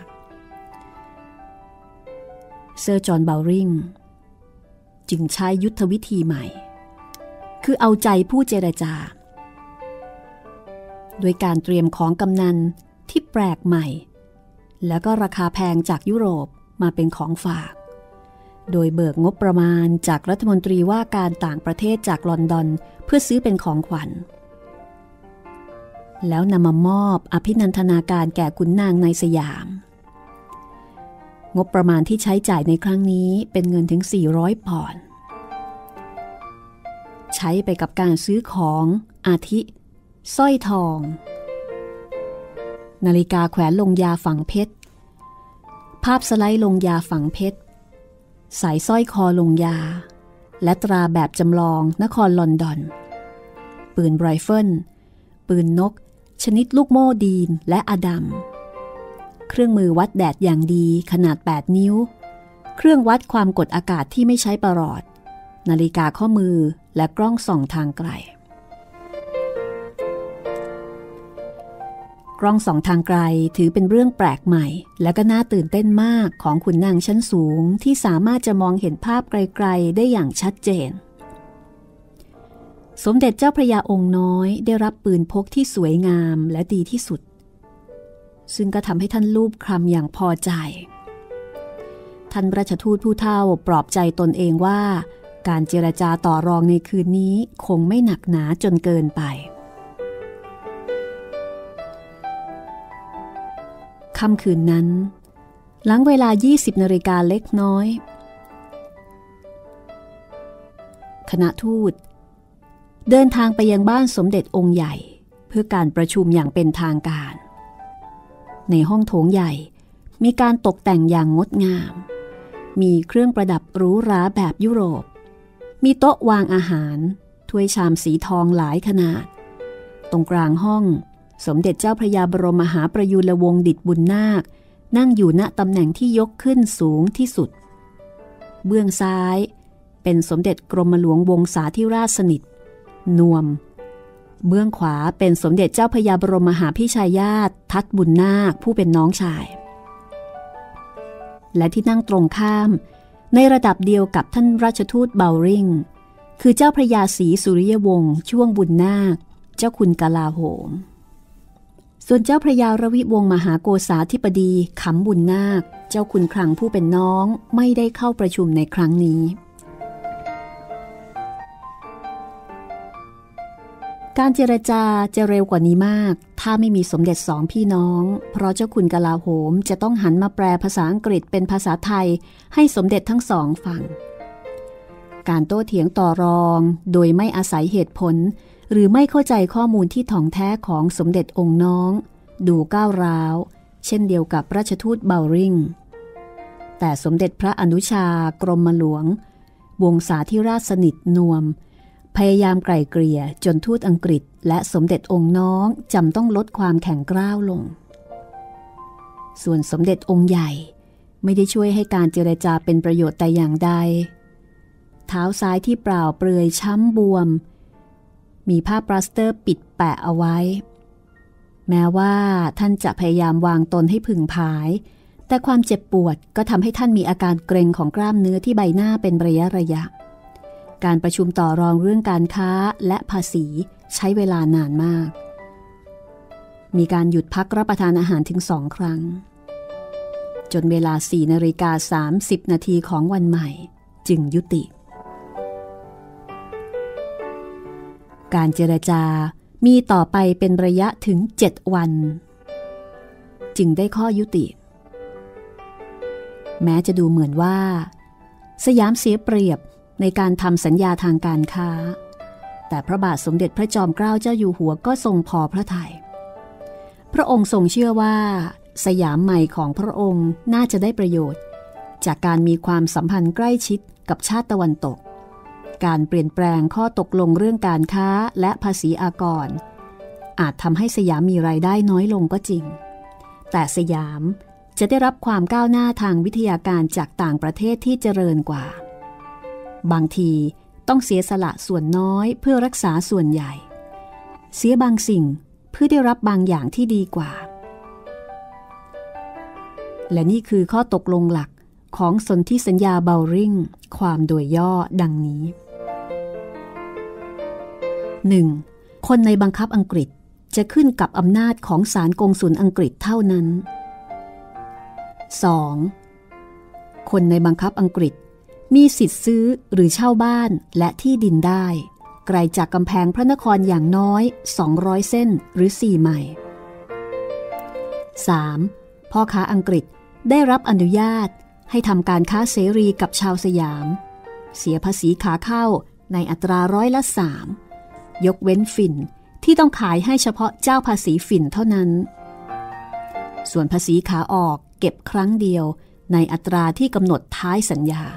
เซอร์จอห์นเบลริงจึงใช้ยุทธวิธีใหม่คือเอาใจผู้เจรจาโดยการเตรียมของกำนันที่แปลกใหม่แล้วก็ราคาแพงจากยุโรปมาเป็นของฝากโดยเบิกงบประมาณจากรัฐมนตรีว่าการต่างประเทศจากลอนดอนเพื่อซื้อเป็นของขวัญแล้วนำมามอบอภินันทนาการแก่ขุนนางในสยามงบประมาณที่ใช้จ่ายในครั้งนี้เป็นเงินถึง400 ปอนด์ใช้ไปกับการซื้อของอาทิสร้อยทองนาฬิกาแขวนลงยาฝังเพชรภาพสไลด์ลงยาฝังเพชรสายสร้อยคอลงยาและตราแบบจำลองนครลอนดอนปืนไรเฟิลปืนนกชนิดลูกโม่ดีนและอดัมเครื่องมือวัดแดดอย่างดีขนาด8 นิ้วเครื่องวัดความกดอากาศที่ไม่ใช้ประหลอดนาฬิกาข้อมือและกล้องส่องทางไกลกล้องส่องทางไกลถือเป็นเรื่องแปลกใหม่และก็น่าตื่นเต้นมากของขุนนางชั้นสูงที่สามารถจะมองเห็นภาพไกลๆได้อย่างชัดเจนสมเด็จเจ้าพระยาองค์น้อยได้รับปืนพกที่สวยงามและดีที่สุดซึ่งก็ทำให้ท่านลูบคลำอย่างพอใจท่านราชทูตผู้เฒ่าปลอบใจตนเองว่าการเจรจาต่อรองในคืนนี้คงไม่หนักหนาจนเกินไปค่ำคืนนั้นหลังเวลา 20 นาฬิกาเล็กน้อยคณะทูตเดินทางไปยังบ้านสมเด็จองค์ใหญ่เพื่อการประชุมอย่างเป็นทางการในห้องโถงใหญ่มีการตกแต่งอย่างงดงามมีเครื่องประดับหรูหราแบบยุโรปมีโต๊ะวางอาหารถ้วยชามสีทองหลายขนาดตรงกลางห้องสมเด็จเจ้าพระยาบรมมหาประยุรวงศ์ดิษฐ์บุญนาคนั่งอยู่ณตำแหน่งที่ยกขึ้นสูงที่สุดเบื้องซ้ายเป็นสมเด็จกรมหลวงวงศาธิราชสนิทนวมเบื้องขวาเป็นสมเด็จเจ้าพระยาบรมมหาพิชัยญาติทัตบุญนาคผู้เป็นน้องชายและที่นั่งตรงข้ามในระดับเดียวกับท่านราชทูตเบลริงคือเจ้าพระยาศรีสุริยวงศ์ช่วงบุญนาคเจ้าคุณกลาโหมส่วนเจ้าพระยารวิวงศ์มหาโกษาธิบดีขำบุญนาคเจ้าคุณคลังผู้เป็นน้องไม่ได้เข้าประชุมในครั้งนี้การเจรจาจะเร็วกว่านี้มากถ้าไม่มีสมเด็จสองพี่น้องเพราะเจ้าคุณกลาโหมจะต้องหันมาแปลภาษาอังกฤษเป็นภาษาไทยให้สมเด็จทั้งสองฟังการโต้เถียงต่อรองโดยไม่อาศัยเหตุผลหรือไม่เข้าใจข้อมูลที่ถ่องแท้ของสมเด็จองค์น้องดูก้าวร้าวเช่นเดียวกับราชทูตเบลริงแต่สมเด็จพระอนุชากรมหลวงวงศาธิราชสนิทนวมพยายามไกล่เกลี่ยจนทูตอังกฤษและสมเด็จองค์น้องจำต้องลดความแข็งกร้าวลงส่วนสมเด็จองค์ใหญ่ไม่ได้ช่วยให้การเจรจาเป็นประโยชน์แต่อย่างใดเท้าซ้ายที่เปล่าเปลือยช้ำบวมมีผ้าปลาสเตอร์ปิดแปะเอาไว้แม้ว่าท่านจะพยายามวางตนให้ผึ่งผายแต่ความเจ็บปวดก็ทำให้ท่านมีอาการเกร็งของกล้ามเนื้อที่ใบหน้าเป็นระยะการประชุมต่อรองเรื่องการค้าและภาษีใช้เวลานานมากมีการหยุดพักรับประทานอาหารถึง2 ครั้งจนเวลา 4:30 นาทีของวันใหม่จึงยุติการเจรจามีต่อไปเป็นระยะถึง7 วันจึงได้ข้อยุติแม้จะดูเหมือนว่าสยามเสียเปรียบในการทำสัญญาทางการค้าแต่พระบาทสมเด็จพระจอมเกล้าเจ้าอยู่หัวก็ทรงพอพระทัยพระองค์ทรงเชื่อว่าสยามใหม่ของพระองค์น่าจะได้ประโยชน์จากการมีความสัมพันธ์ใกล้ชิดกับชาติตะวันตกการเปลี่ยนแปลงข้อตกลงเรื่องการค้าและภาษีอากรอาจทำให้สยามมีรายได้น้อยลงก็จริงแต่สยามจะได้รับความก้าวหน้าทางวิทยาการจากต่างประเทศที่เจริญกว่าบางทีต้องเสียสละส่วนน้อยเพื่อรักษาส่วนใหญ่เสียบางสิ่งเพื่อได้รับบางอย่างที่ดีกว่าและนี่คือข้อตกลงหลักของสนธิสัญญาเบลริงความโดยย่อดังนี้ 1. คนในบังคับอังกฤษจะขึ้นกับอำนาจของศาลกงสุลอังกฤษเท่านั้น 2. คนในบังคับอังกฤษมีสิทธิ์ซื้อหรือเช่าบ้านและที่ดินได้ไกลจากกำแพงพระนครอย่างน้อย200 เส้นหรือ4 ไมล์ 3. พ่อค้าอังกฤษได้รับอนุญาตให้ทำการค้าเสรีกับชาวสยามเสียภาษีขาเข้าในอัตรา3%ยกเว้นฝิ่นที่ต้องขายให้เฉพาะเจ้าภาษีฝิ่นเท่านั้นส่วนภาษีขาออกเก็บครั้งเดียวในอัตราที่กำหนดท้ายสัญญา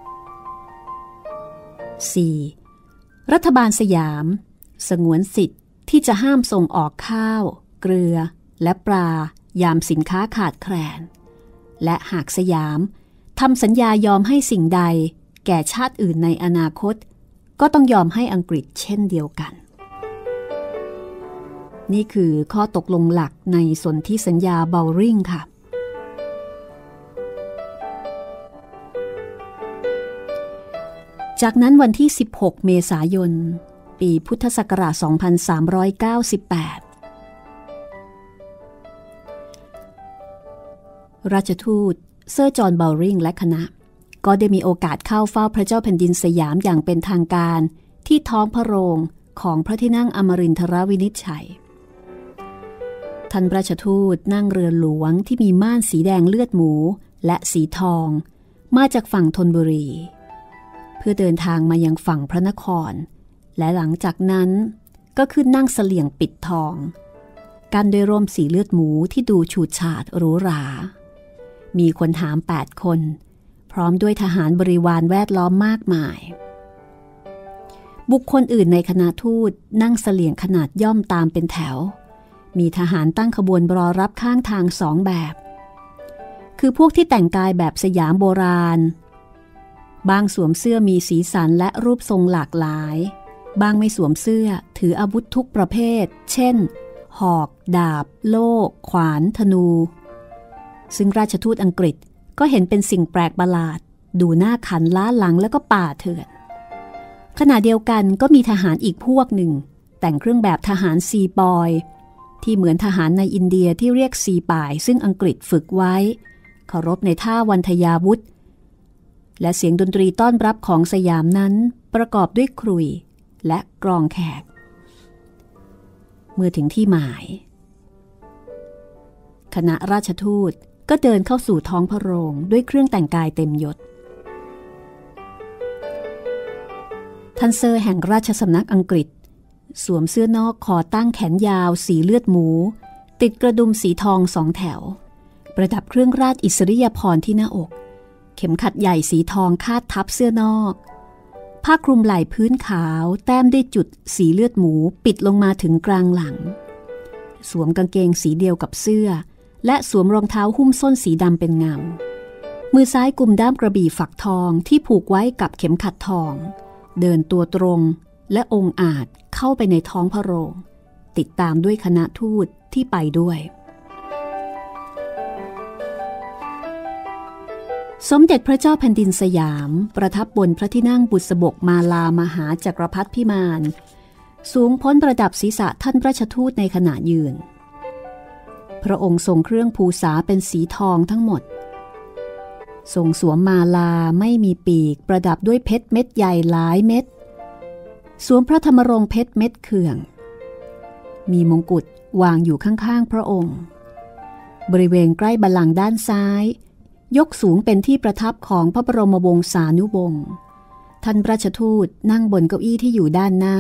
4. รัฐบาลสยามสงวนสิทธิ์ที่จะห้ามส่งออกข้าวเกลือและปลายามสินค้าขาดแคลนและหากสยามทำสัญญายอมให้สิ่งใดแก่ชาติอื่นในอนาคตก็ต้องยอมให้อังกฤษเช่นเดียวกันนี่คือข้อตกลงหลักในสนธิสัญญาเบลริงค่ะจากนั้นวันที่16 เมษายนปีพุทธศักราช 2398ราชทูตเซอร์จอห์นเบลริงและคณะก็ได้มีโอกาสเข้าเฝ้าพระเจ้าแผ่นดินสยามอย่างเป็นทางการที่ท้องพระโรงของพระที่นั่งอมรินทรวินิจฉัยท่านราชทูตนั่งเรือหลวงที่มีม่านสีแดงเลือดหมูและสีทองมาจากฝั่งธนบุรีเพื่อเดินทางมายังฝั่งพระนครและหลังจากนั้นก็ขึ้นนั่งเสลี่ยงปิดทองกันด้วยร่มสีเลือดหมูที่ดูฉูดฉาดหรูหรามีคนหาม8 คนพร้อมด้วยทหารบริวารแวดล้อมมากมายบุคคลอื่นในคณะทูตนั่งเสลี่ยงขนาดย่อมตามเป็นแถวมีทหารตั้งขบวนรอรับข้างทางสองแบบคือพวกที่แต่งกายแบบสยามโบราณบางสวมเสื้อมีสีสันและรูปทรงหลากหลายบางไม่สวมเสื้อถืออาวุธทุกประเภทเช่นหอกดาบโล่ขวานธนูซึ่งราชทูตอังกฤษก็เห็นเป็นสิ่งแปลกประหลาดดูหน้าขันล้าหลังแล้วก็ป่าเถื่อนขณะเดียวกันก็มีทหารอีกพวกหนึ่งแต่งเครื่องแบบทหารซีปอยที่เหมือนทหารในอินเดียที่เรียกซีป่ายซึ่งอังกฤษฝึกไว้เคารพในท่าวันทยาวุธและเสียงดนตรีต้อนรับของสยามนั้นประกอบด้วยขลุ่ยและกลองแขกเมื่อถึงที่หมายคณะราชทูตก็เดินเข้าสู่ท้องพระโรงด้วยเครื่องแต่งกายเต็มยศท่านเซอร์แห่งราชสำนักอังกฤษสวมเสื้อนอกคอตั้งแขนยาวสีเลือดหมูติดกระดุมสีทองสองแถวประดับเครื่องราชอิสริยาภรณ์ที่หน้าอกเข็มขัดใหญ่สีทองคาดทับเสื้อนอกผ้าคลุมไหล่พื้นขาวแต้มด้วยจุดสีเลือดหมูปิดลงมาถึงกลางหลังสวมกางเกงสีเดียวกับเสื้อและสวมรองเท้าหุ้มส้นสีดำเป็นเงามือซ้ายกุมด้ามกระบี่ฝักทองที่ผูกไว้กับเข็มขัดทองเดินตัวตรงและองอาจเข้าไปในท้องพระโรงติดตามด้วยคณะทูตที่ไปด้วยสมเด็จพระเจ้าแผ่นดินสยามประทับบนพระที่นั่งบุษบกมาลามหาจักรพรรดิพิมานสูงพ้นประดับศีรษะท่านราชทูตในขณะยืนพระองค์ทรงเครื่องภูษาเป็นสีทองทั้งหมดทรงสวมมาลาไม่มีปีกประดับด้วยเพชรเม็ดใหญ่หลายเม็ดสวมพระธรรมรงค์เพชรเม็ดเขื่องมีมงกุฎวางอยู่ข้างๆพระองค์บริเวณใกล้บัลลังก์ด้านซ้ายยกสูงเป็นที่ประทับของพระบรมวงศานุวงศ์ท่านราชทูตนั่งบนเก้าอี้ที่อยู่ด้านหน้า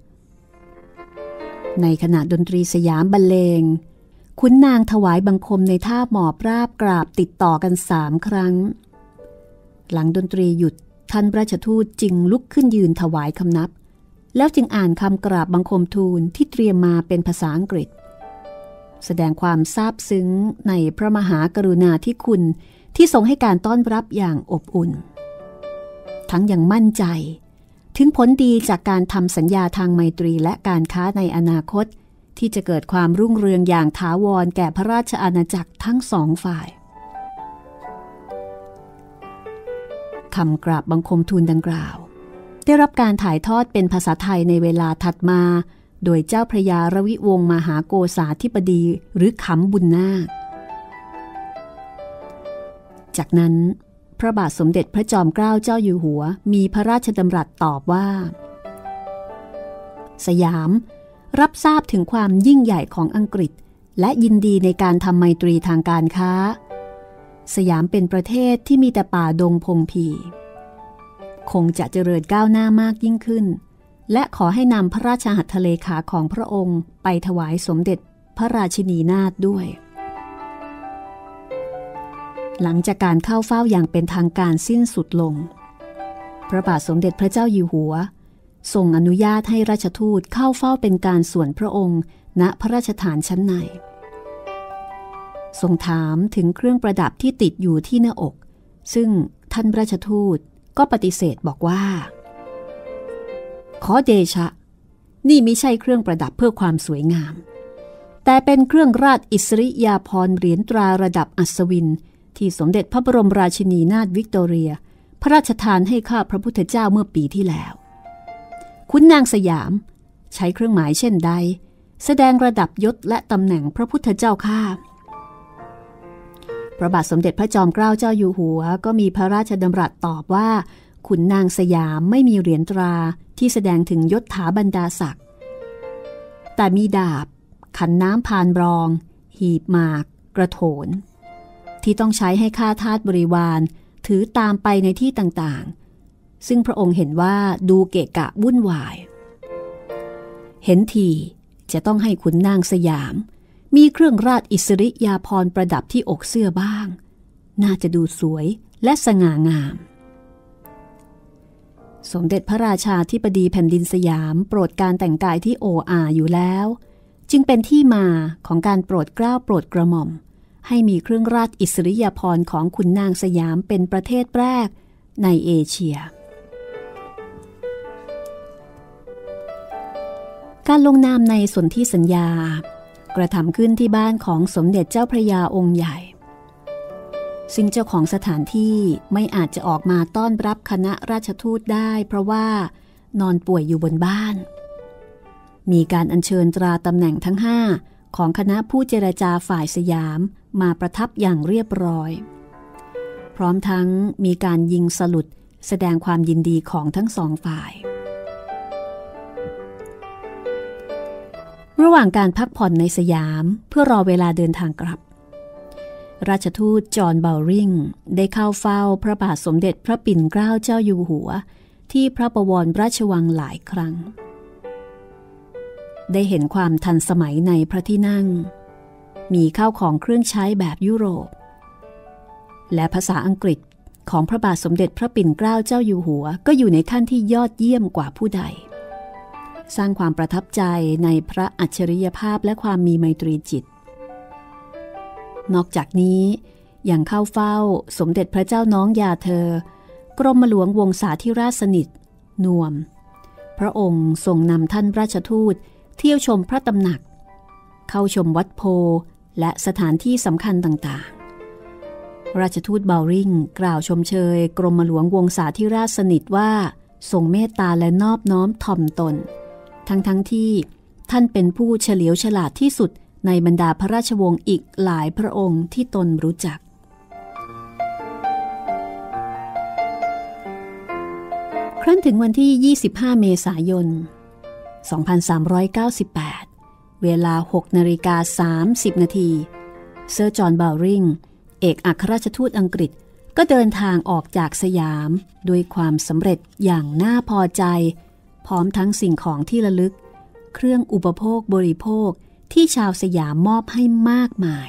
ในขณะดนตรีสยามบรรเลงขุนนางถวายบังคมในท่าหมอบราบกราบติดต่อกัน3 ครั้งหลังดนตรีหยุดท่านราชทูตจึงลุกขึ้นยืนถวายคำนับแล้วจึงอ่านคำกราบบังคมทูลที่เตรียมมาเป็นภาษาอังกฤษแสดงความซาบซึ้งในพระมหากรุณาธิคุณที่ทรงให้การต้อนรับอย่างอบอุ่นทั้งยังมั่นใจถึงผลดีจากการทำสัญญาทางไมตรีและการค้าในอนาคตที่จะเกิดความรุ่งเรืองอย่างถาวรแก่พระราชอาณาจักรทั้ง2 ฝ่ายคำกราบบังคมทูลดังกล่าวได้รับการถ่ายทอดเป็นภาษาไทยในเวลาถัดมาโดยเจ้าพระยาระวิวงศ์มหาโกษาธิบดีหรือขำบุญนาคจากนั้นพระบาทสมเด็จพระจอมเกล้าเจ้าอยู่หัวมีพระราชดำรัสตอบว่าสยามรับทราบถึงความยิ่งใหญ่ของอังกฤษและยินดีในการทำไมตรีทางการค้าสยามเป็นประเทศที่มีแต่ป่าดงพงพีคงจะเจริญก้าวหน้ามากยิ่งขึ้นและขอให้นำพระราชหัตถเลขาของพระองค์ไปถวายสมเด็จพระราชินีนาถด้วยหลังจากการเข้าเฝ้าอย่างเป็นทางการสิ้นสุดลงพระบาทสมเด็จพระเจ้าอยู่หัวทรงอนุญาตให้ราชทูตเข้าเฝ้าเป็นการส่วนพระองค์ณพระราชฐานชั้นในทรงถามถึงเครื่องประดับที่ติดอยู่ที่หน้าอกซึ่งท่านราชทูตก็ปฏิเสธบอกว่าขอเดชะนี่ไม่ใช่เครื่องประดับเพื่อความสวยงามแต่เป็นเครื่องราชอิสริยาภรณ์เหรียญตราระดับอัศวินที่สมเด็จพระบรมราชินีนาถวิกตอเรียพระราชทานให้ข้าพระพุทธเจ้าเมื่อปีที่แล้วขุนนางสยามใช้เครื่องหมายเช่นใดแสดงระดับยศและตำแหน่งพระพุทธเจ้าข้าพระบาทสมเด็จพระจอมเกล้าเจ้าอยู่หัวก็มีพระราชดำรัสตอบว่าขุนนางสยามไม่มีเหรียญตราที่แสดงถึงยศถาบรรดาศักดิ์แต่มีดาบขันน้ำพานรองหีบหมากกระโถนที่ต้องใช้ให้ข้าทาสบริวารถือตามไปในที่ต่างๆซึ่งพระองค์เห็นว่าดูเกะกะวุ่นวายเห็นทีจะต้องให้ขุนนางสยามมีเครื่องราชอิสริยาภรณ์ประดับที่อกเสื้อบ้างน่าจะดูสวยและสง่างามสมเด็จพระราชาธิบดีแผ่นดินสยามโปรดการแต่งกายที่โออาอยู่แล้วจึงเป็นที่มาของการโปรดเกล้าโปรดกระหม่อมให้มีเครื่องราชอิสริยาภรณ์ของขุนนางสยามเป็นประเทศแรกในเอเชียการลงนามในสนธิสัญญากระทำขึ้นที่บ้านของสมเด็จเจ้าพระยาองค์ใหญ่ซึ่งเจ้าของสถานที่ไม่อาจจะออกมาต้อนรับคณะราชทูตได้เพราะว่านอนป่วยอยู่บนบ้านมีการอัญเชิญตราตำแหน่งทั้ง5ของคณะผู้เจรจาฝ่ายสยามมาประทับอย่างเรียบร้อยพร้อมทั้งมีการยิงสลุดแสดงความยินดีของทั้งสองฝ่ายระหว่างการพักผ่อนในสยามเพื่อรอเวลาเดินทางกลับราชทูตจอห์นเบลริงได้เข้าเฝ้าพระบาทสมเด็จพระปิ่นเกล้าเจ้าอยู่หัวที่พระบวรราชวังหลายครั้งได้เห็นความทันสมัยในพระที่นั่งมีข้าวของเครื่องใช้แบบยุโรปและภาษาอังกฤษของพระบาทสมเด็จพระปิ่นเกล้าเจ้าอยู่หัวก็อยู่ในขั้นที่ยอดเยี่ยมกว่าผู้ใดสร้างความประทับใจในพระอัจฉริยภาพและความมีไมตรีจิตนอกจากนี้ยังเข้าเฝ้าสมเด็จพระเจ้าน้องยาเธอกรมหลวงวงศาธิราชสนิทนวมพระองค์ทรงนำท่านราชทูตเที่ยวชมพระตำหนักเข้าชมวัดโพและสถานที่สำคัญต่างๆราชทูตเบลริงกล่าวชมเชยกรมหลวงวงศาธิราชสนิทว่าทรงเมตตาและนอบน้อมถ่อมตนทั้งที่ท่านเป็นผู้เฉลียวฉลาดที่สุดในบรรดาพระราชวงศ์อีกหลายพระองค์ที่ตนรู้จักครั้นถึงวันที่25เมษายน2398เวลา 6:30 น.เซอร์จอห์นเบลริงเอกอัครราชทูตอังกฤษก็เดินทางออกจากสยามด้วยความสำเร็จอย่างน่าพอใจพร้อมทั้งสิ่งของที่ระลึกเครื่องอุปโภคบริโภคที่ชาวสยามมอบให้มากมาย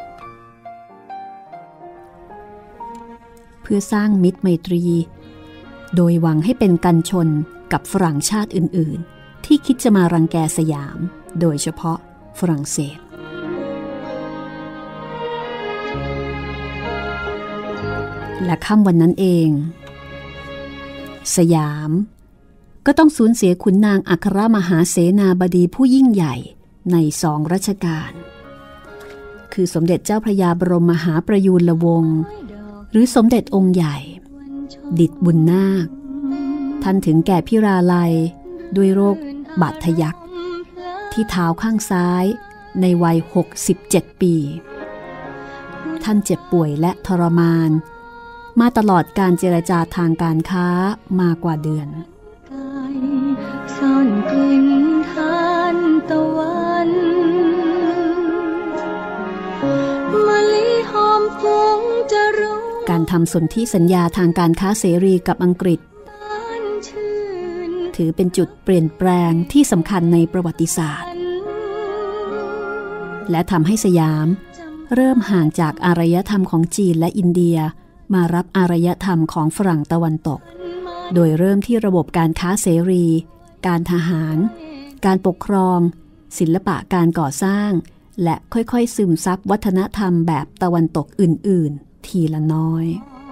เพื่อสร้างมิตรไมตรีโดยหวังให้เป็นกันชนกับฝรั่งชาติอื่นๆที่คิดจะมารังแกสยามโดยเฉพาะฝรั่งเศสและค่ำวันนั้นเองสยามก็ต้องสูญเสียขุนนางอัครมหาเสนาบดีผู้ยิ่งใหญ่ใน2 รัชกาลคือสมเด็จเจ้าพระยาบรมมหาประยูรวงศ์หรือสมเด็จองค์ใหญ่ดิษฐ์บุญนาคท่านถึงแก่พิราลัยด้วยโรคบาดทะยักที่เท้าข้างซ้ายในวัย67 ปีท่านเจ็บป่วยและทรมานมาตลอดการเจรจาทางการค้ามากว่าเดือนซ่อนกลิ่นทานตะวันมะลิหอมฟุ้งจะรู้การทำสนธิสัญญาทางการค้าเสรีกับอังกฤษถือเป็นจุดเปลี่ยนแปลงที่สำคัญในประวัติศาสตร์และทำให้สยามเริ่มห่างจากอารยธรรมของจีนและอินเดียมารับอารยธรรมของฝรั่งตะวันตกโดยเริ่มที่ระบบการค้าเสรีการทหารการปกครองศิลปะการก่อสร้างและค่อยๆซึมซับวัฒนธรรมแบบตะวันตกอื่นๆทีละน้อย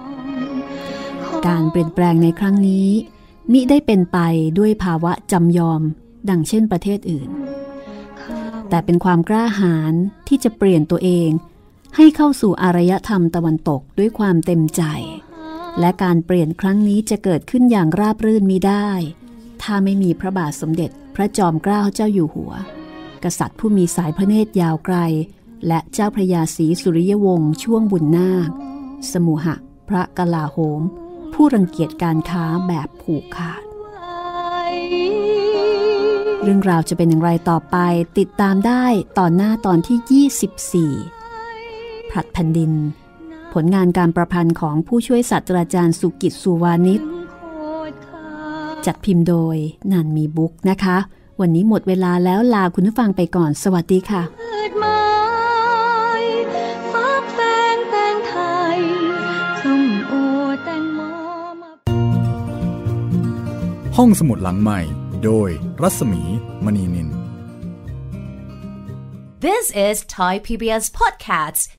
การเปลี่ยนแปลงในครั้งนี้มิได้เป็นไปด้วยภาวะจำยอมดังเช่นประเทศอื่นแต่เป็นความกล้าหาญที่จะเปลี่ยนตัวเองให้เข้าสู่อารยธรรมตะวันตกด้วยความเต็มใจและการเปลี่ยนครั้งนี้จะเกิดขึ้นอย่างราบรื่นมิได้ถ้าไม่มีพระบาทสมเด็จพระจอมเกล้าเจ้าอยู่หัวกษัตริย์ผู้มีสายพระเนตรยาวไกลและเจ้าพระยาศรีสุริยวงศ์ช่วงบุญนาคสมุหะพระกลาโหมผู้รังเกียจการค้าแบบผูกขาดเรื่องราวจะเป็นอย่างไรต่อไปติดตามได้ตอนหน้าตอนที่24ผลัดแผ่นดินผลงานการประพันธ์ของผู้ช่วยศาสตราจารย์สุกิจสุวานิชจัดพิมพ์โดยนันมีบุ๊กนะคะวันนี้หมดเวลาแล้วลาคุณผู้ฟังไปก่อนสวัสดีค่ะห้องสมุดหลังใหม่โดยรัศมีมณีนิน This is Thai PBS Podcasts